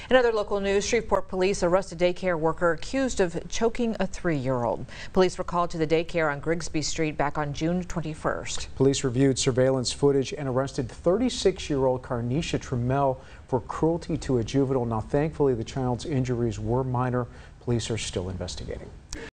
In other local news, Shreveport police arrest a daycare worker accused of choking a 3-year-old. Police were called to the daycare on Grigsby Street back on June 21st. Police reviewed surveillance footage and arrested 36-year-old Carnisha Trammell for cruelty to a juvenile. Now, thankfully, the child's injuries were minor. Police are still investigating.